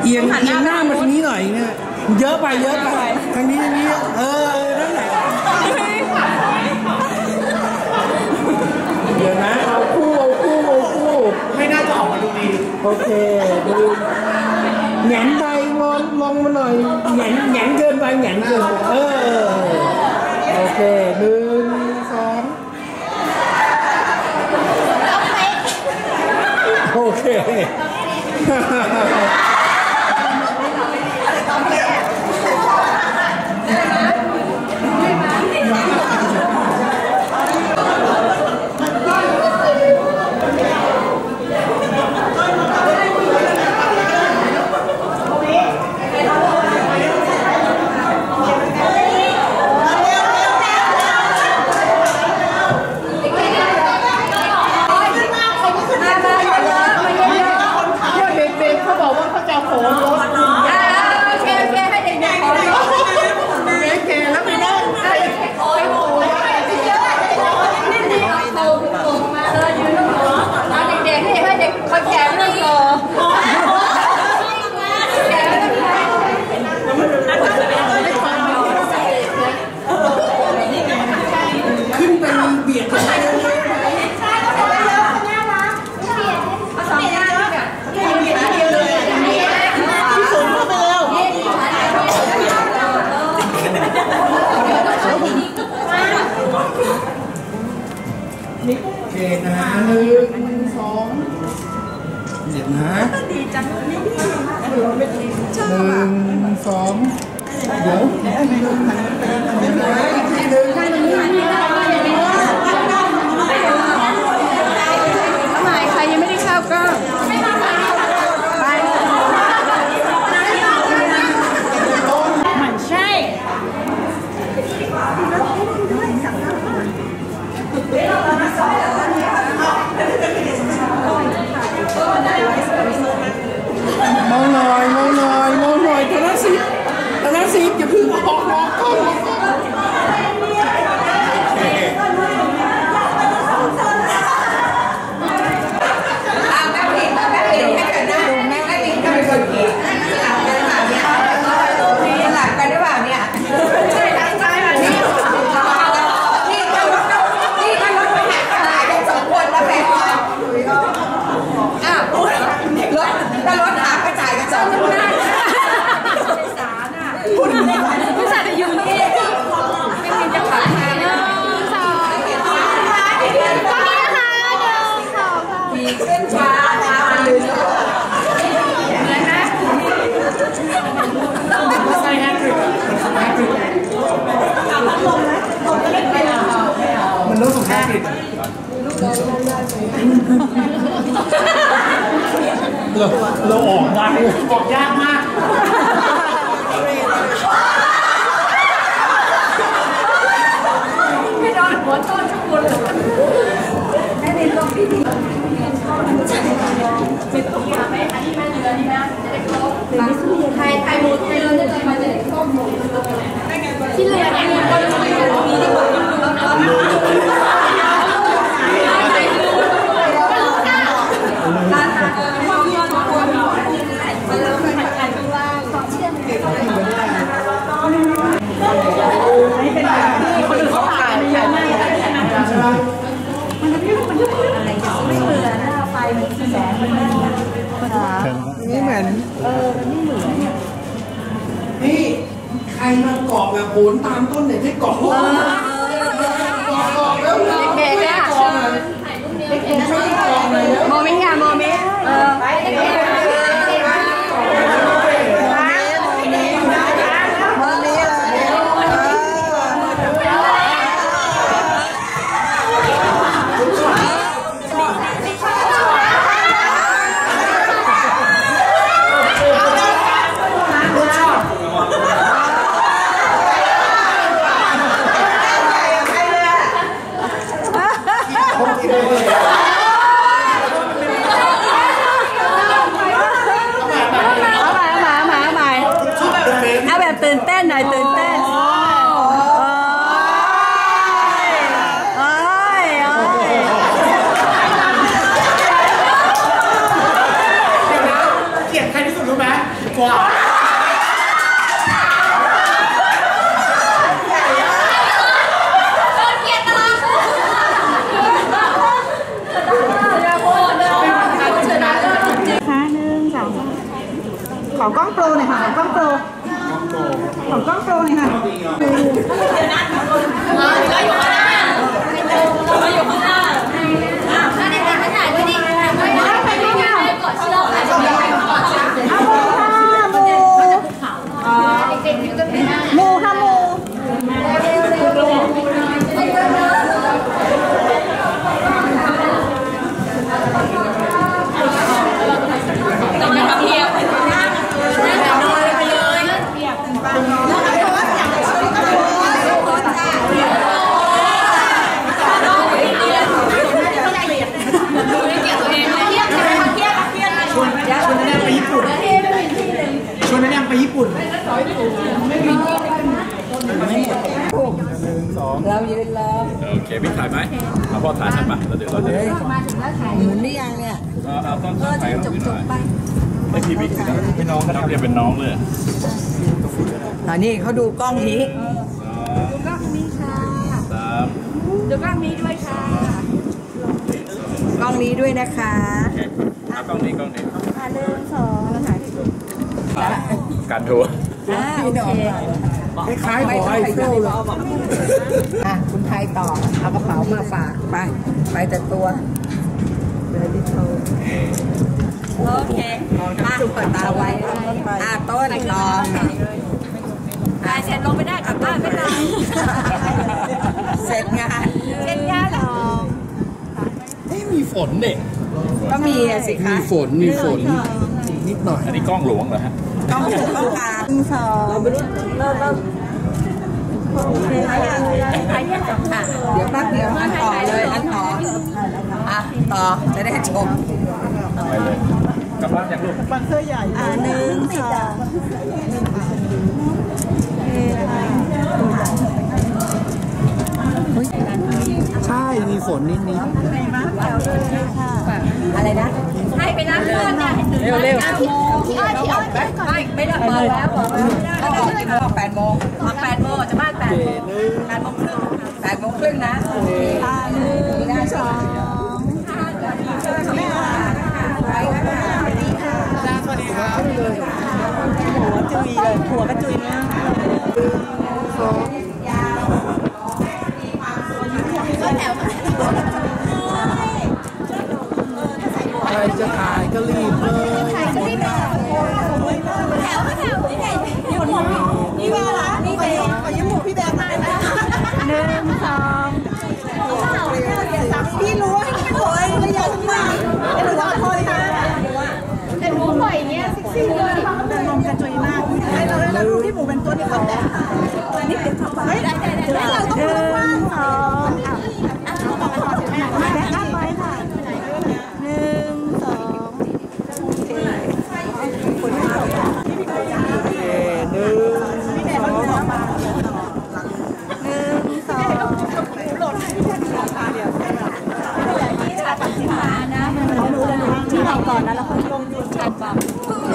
เอียงหน้ามาทางนี้หน่อยเนี่ยเยอะไปทางนี้นั่นแหละเดี๋ยวนะเอาคู่ไม่น่าจะออกมาดูดีโอเคดูแหงนไปงอนลงมาหน่อยแหงนเกินไปโอเค1 2โอเคโอเคนะ1 2เดี๋ยวนะดีจัง1 2เดี๋ยวทำไมใครยังไม่ได้เข้าก็มันใช่มองหน่อยธนสิทธิ์อย่าพึ่งออกมันรู้สึกแค่ผิดเราออกได้ออกยากมากไม่โดนหัวต้นทุกคนแม่ในโลกที่ดีเป็นตัวอย่างไหมอันนี้แม่เรือนี่นะจะได้ครบไทยหมดเรือจะมาจะได้ครบหมดที่เรือเนี่ยก็จะมีตรงนี้ดีกว่านี่เหมือนนี่เหมือนนี่ใครมาเกาะแบบโหนตามต้นเนี่ยที่เกาะแล้วเด็กๆอ่ะเด็กๆไม่ได้เกาะเลยโมเมนต์โมเมนต์กว่าขอกล้องโปรหน่อยค่ะขอกล้องโปรขอกล้องโปรหน่อยค่ะเราอยู่ข้างหน้าเราอยู่ข้างหน้าถ้าในการถ่ายด้วยดิไปด้วยกันกดชื่อเราเอาเลยค่ะมูค่ะมูเรายืนรอโอเคพี่ถ่ายไหมเอาพ่อถ่ายใช่ปะแล้วเดี๋ยวเราจะหมุนได้ยังเนี่ยเอาต้นไปจบไปไม่พี่บิ๊กเป็นน้องนะครับเรียกเป็นน้องเลยอันนี้เขาดูกล้องนี้ดูกล้องนี้ค่ะดูกล้องนี้ด้วยค่ะกล้องนี้ด้วยนะคะกล้องนี้1 2ถ่ายการทัวร์โอเคคล้ายๆบอยเฟลเลยคุณไทยต่อเอากระเป๋ามาฝากไปแต่ตัวโอเคมาจุกเปิดตาไว้ต้นต่อเสร็จลงไปได้กลับบ้านไม่ได้เสร็จงานหรอมีฝนเด็กก็มีสิคะมีฝนนิดหน่อยอันนี้กล้องหลวงเหรอฮะกล้องกลางเราไม่รู้เราโอเคเดี๋ยวแป๊บเดียวอันต่อเลยต่อจะได้ชมไปเลยกลับบ้านจากลูกบังเสื้อใหญ่1 2 ใช่มีฝนนิดอะไรนะให้ไปล้างก้นเนี่ยเร็วที่ออกไม่ได้เปิดแล้วบอกแล้วออกกี่โมง8 โมงมา8 โมงจะบ้าน8 โมง8 โมงครึ่งนะ1 2 3สวัสดีครับหัวจุยเลยหัวกระจุยมากใครจะถ่ายก็รีบเลยนี่แม่ละนี่เบลขอยืมหมูพี่แบงค์มาได้ไหม1 2พี่รู้ว่าโอ้ยก็อยากมาไอ้หนูว่าพอเลยนะแต่หมูปล่อยอย่างเงี้ยเซ็กซี่เลยมันลงกระจุยมากไอ้เราดูที่หมูเป็นตัวที่เขาแต่ตัวนี้เป็นท็อปเฮ้ยเราต้องดูกว้าง2แบ็คอัพไว้ค่ะ1 2ที่เราก่อนนะแล้วเขาลงดูกันปั๊บ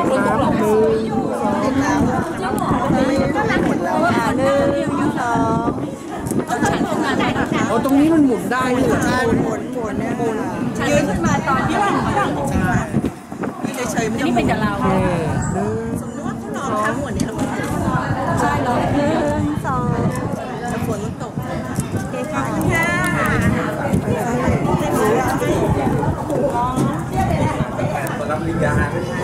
ตรงนี้มันหมุนได้ด้วยใช่หมุนเนี่ยยืนขึ้นมาตอนที่ว่าเฉยๆไม่เป็นกับเราสมมติว่าเขานอนทั้งหมดเนี่ยใช่เหรอ1 2จะฝนตกเก่งค่ะรับปริญญา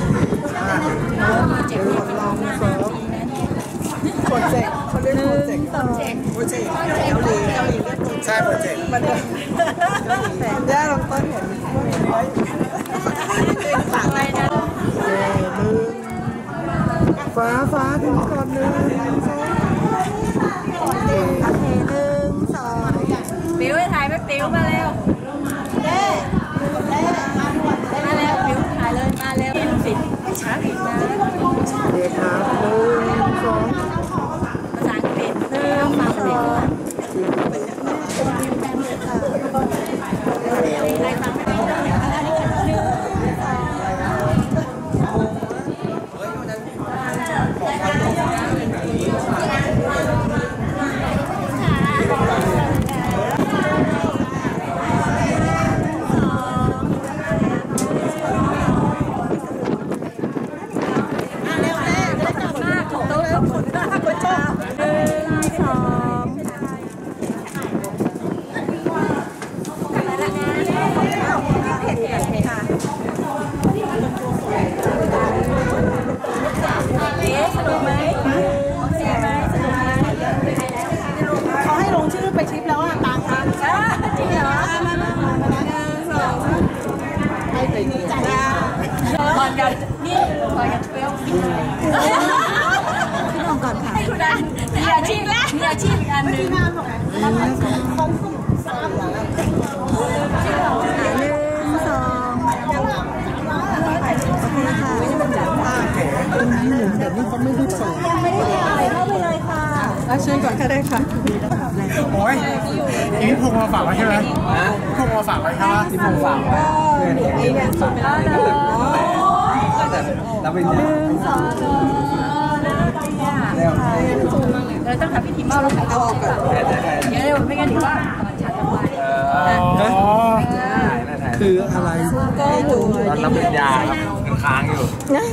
โปรเจกต์เขาเรียกโปรเจกต์เกาหลีใช่โปรเจกต์มันย่าลงต้นเห็นอะไรนะฟ้าถึงก่อน1 2 โอเค1 2ติ๋วถ่ายไปติ๋วมาเร็วมาแล้วติ๋วถ่ายเลยมาเร็วสิช้าอีกนะเด็กครับ1 2 ภาษาอังกฤษ1 2 พี่น้องก่อนค่ะให้คุณอันมีอาชีพแล้วมีอาชีพอีกอันหนึ่ง1 2 ตรงนี้หมุนแบบนี้เขาไม่ได้เปิดยังไม่ได้ถ่ายเข้าไปเลยค่ะเชิญก่อนก็ได้ค่ะโอ้ยนี่พงมาฝากไว้ใช่ไหมพงมาฝากไว้ใช่ไหมที่พงฝากไว้แล้วเป็นยังเราต้องทำพิธีมอบแล้วเอาออกก่อนเดี๋ยวไม่งั้นถือว่าฉันจะไปคืออะไรก็อยู่รับปริญญาครับมันค้างอยู่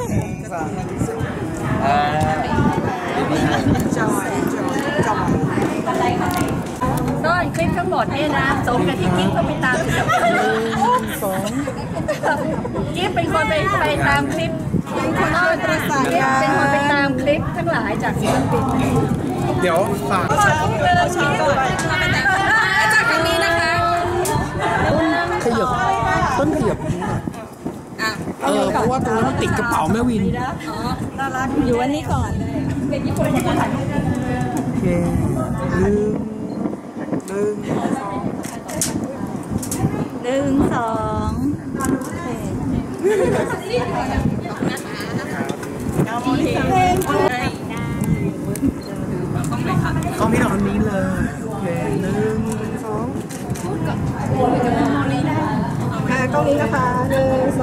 ต้นคลิปทั้งหมดเนี่ยนะสมกับที่กิ๊บก็ไปตามกิ๊บเป็นคนไปตามคลิปเป็นคนไปตามคลิปทั้งหลายจากศิลปินเดี๋ยวฝากจากทางนี้นะคะต้นขยับเพราะว่าตรงนั้นติดกระเป๋าแม่วินน่ารักอยู่อันนี้ก่อนเด็กญี่ปุ่นจะถ่ายรูปกันโอเค 1 ก็ไม่เอาอันนี้เลยโอเค1 2 กล้องนี้นะคะ1 2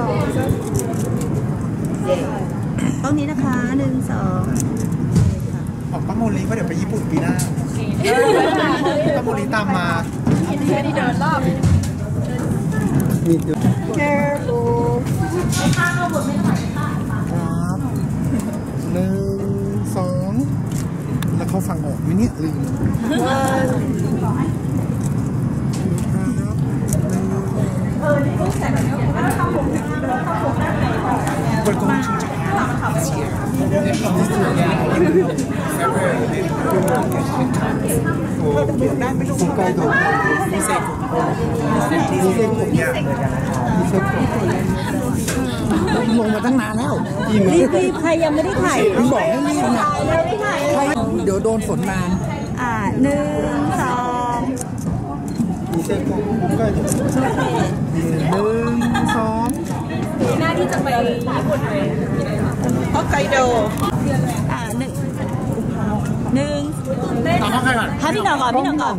กล้องนี้นะคะ1 2 ของป้าโมลีก็เดี๋ยวไปญี่ปุ่นปีหน้าป้าโมลีตามมาที่เดินรอบแค่ดูครับ1 2แล้วเขาฟังออกไหมเนี่ยลืม We're going to Japan this year. Niseko ลงมาตั้งนานแล้วรีบใครยังไม่ได้ถ่ายบอกให้รีบนะเดี๋ยวโดนฝนนาน 1 2 หน้าที่จะไปญี่ปุ่นเลยฮอกไกโด1 เอาเข้าใครก่อนให้พี่น้องก่อน1 2 1 2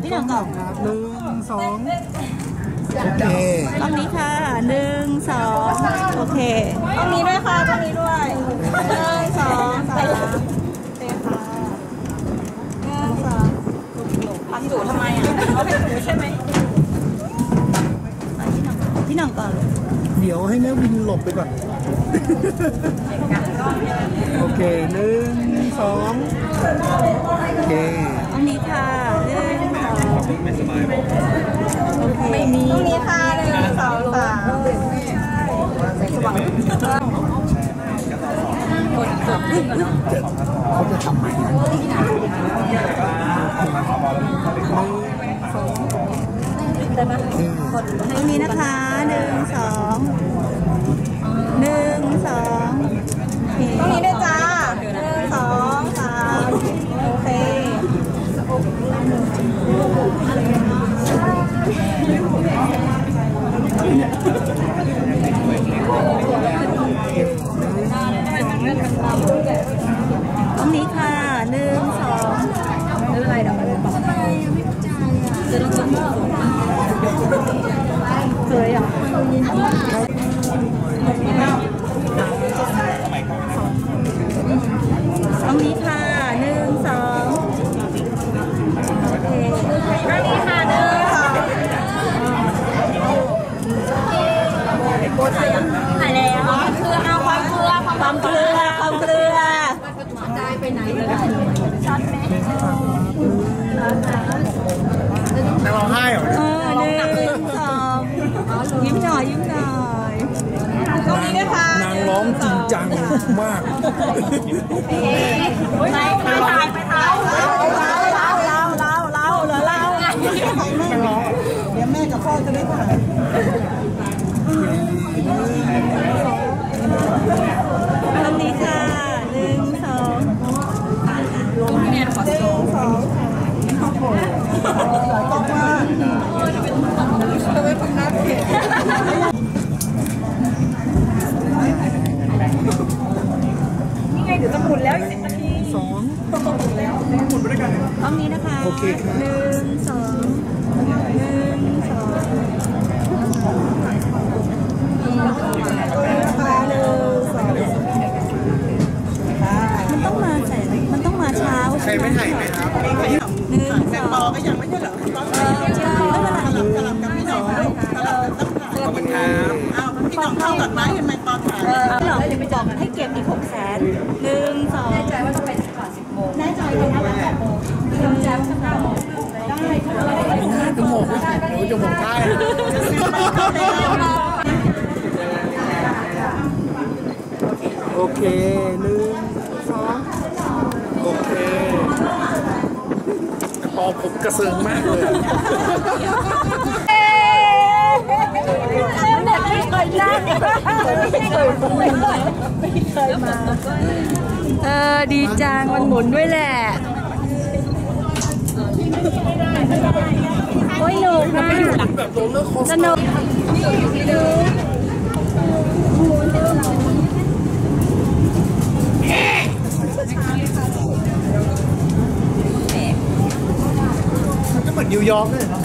โอเคตรงนี้ค่ะ1 2โอเคตรงนี้ด้วยค่ะตรงนี้ด้วย1 2 3พันอยู่ทำไมเขาเป็นหูใช่ไหมพี่น้องก่อนเดี๋ยวให้แม่วินหลบไปก่อนโอเค1 2โอเคตรงนี้ค่ะ1 2ไม่สบายโอเคตรงนี้ค่ะ1 2 3สว่างเขาจะทำใหม่ตรงนี้นะคะ1 2 1 2ตรงนี้ด้วยจ้า1 2 3โอเคตรงนี้ค่ะ1 2ไม่เป็นไรเดี๋ยวบอกทำไมไม่เข้าใจจะต้องจำเคยอ่ะตรงนี้ค่ะ1 2โอเคตรงนี้ค่ะ1 2ถ่ายแล้วคือเอาความเกลือได้ไปไหนเลยช็อตไหมจะร้องไห้เหรอ 1 2ยิ้มหน่อยตรงนี้ด้วยค่ะนางร้องจริงจังมากไปถ่ายเราเหรอเราไม่ร้องเดี๋ยวแม่กับพ่อจะได้ถ่ายตรงนี้เดี๋ยวจะหมุนแล้ว10 นาทีหมุนไปด้วยกันต้องนี้นะคะโอเคค่ะ1 2 1 2มันต้องมาใส่มันต้องมาเช้าใครไม่ถ่ายไหมครับ1 2ปอก็ยังไม่ใช่เหรอขอบคุณครับพี่น้องเข้าตัดไม้เห็นไหมตอนถ่ายพี่น้องจะไปบอกให้เก็บอีก600,000 1 2แน่ใจว่าต้องเป็นก่อน10 โมงแน่ใจเลยนะว่า8 โมงแน่ใจว่าต้อง9 โมงได้จะหมกจะหมกได้โอเค1 2โอเคปอผมกระเซิงมากเลยไม่เคยนั่งไม่เคยมาดีจังมันหมุนด้วยแหละโอ้ยหนุกนะสนุกมันก็เหมือนนิวยอร์กเลยเนาะ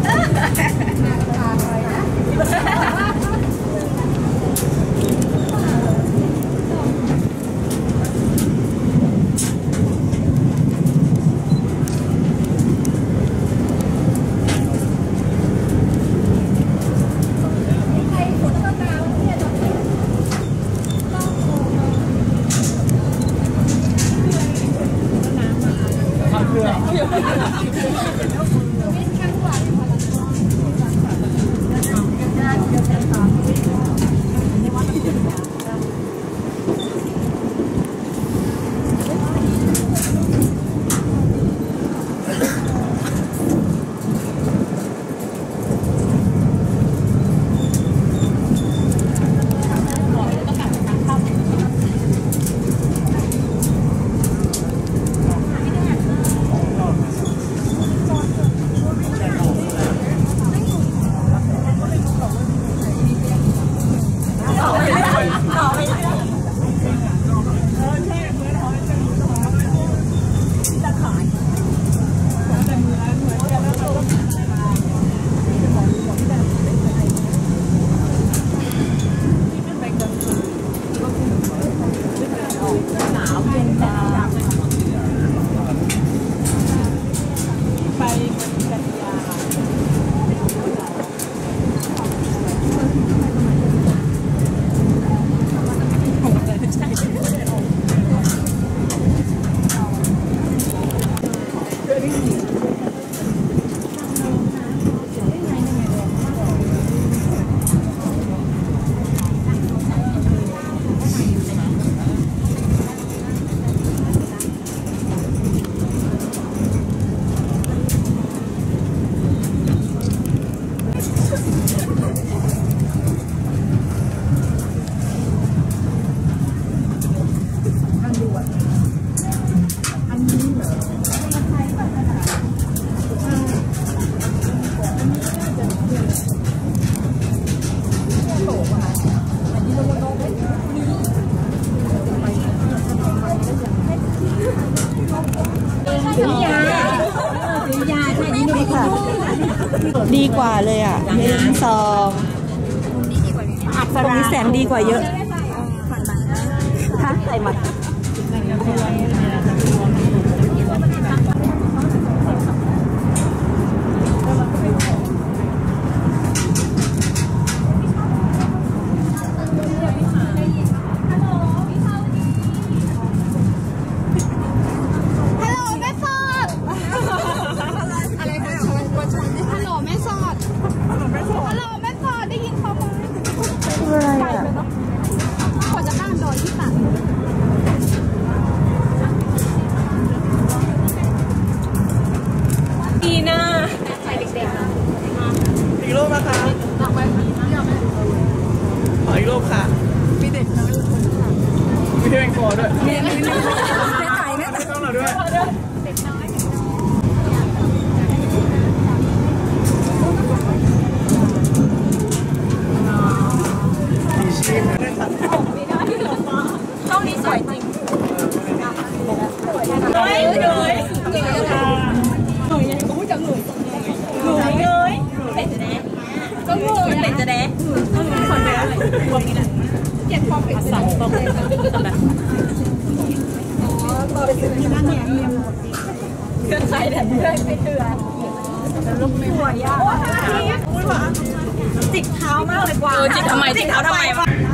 ดีกว่าเลยอ่ะ1 2ตรงนี้แสงดีกว่าเยอะใส่หมัดอีกรูปนะคะขออีกรูปค่ะมีเด็กน้อยมีแมงกอด้วยมีถ่ายไหมต้องเราด้วยเด็กน้อยมีชีพนะองนี้สวยจริงเลยเลยเป็ดจะแดะก็งูเป็ดจะแดะคนไปอะไรคนนี้แหละเจ็บความเป็ดสั่งบอกเลยแบบต่อไปซื้อที่นั่นเนี่ยเครื่องใส่แบบเครื่องไปเถื่อนลูกไม่หัวยากจิกเท้ามากเลยกว่าจิกทำไมจิกเท้าทำไมวะ